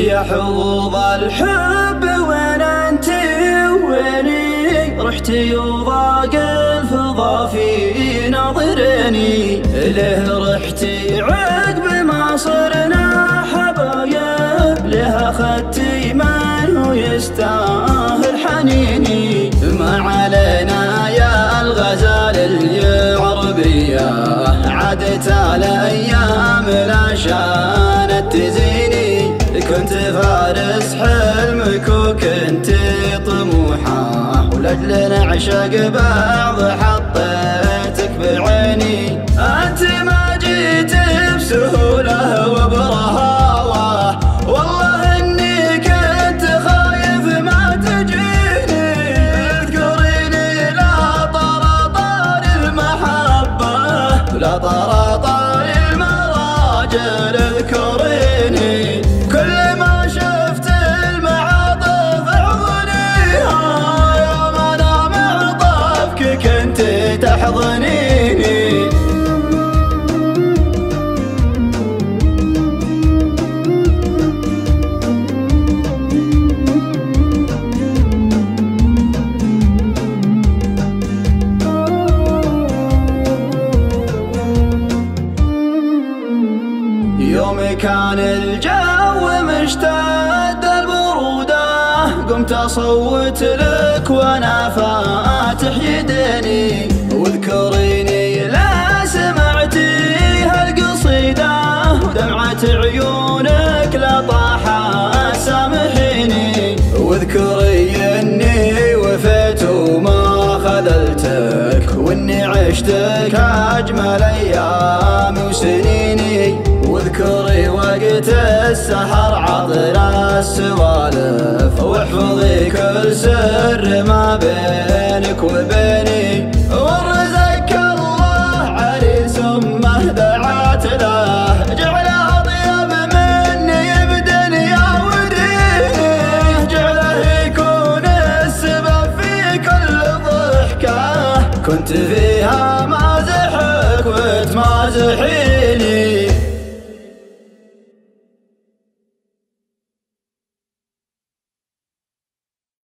يا حوض الحب وين انت ويني؟ رحتي وضاق الفضا في ناظرني. له رحتي عقب ما صرنا حبايب؟ له اخذتي من هو يستاهل حنيني؟ ما علينا يا الغزال العربية، عادت الايام لا شانت تزيني. كنت فارس حلمك وكنت طموحه، ولاجل نعشق بعض حطيتك بعيني. انت ما جيت بسهوله وبرهاوه، والله اني كنت خايف ما تجيني. اذكريني لا طرطار المحبه، لا طرطار المراجل اذكريني. كل ما شفت المعاطف احضنيها، يوم انا معطفك كنت تحضنيني. يوم كان الجو مشتد البرودة، قمت أصوت لك وأنا فاتح يديني. واذكريني لا سمعتي هالقصيدة، ودمعة عيونك لا طاحت سامحيني. واذكري إني وفيت وما خذلتك، وإني عشتك أجمل أيامي وسنيني. واذكري وقت السحر عطنا السوالف، واحفظي كل سر ما بينك وبيني. ورزقك الله عريس امه دعت له، جعل اطيب مني بدنيا وديني. جعله يكون السبب في كل ضحكه كنت فيها مازحك وتمازحي.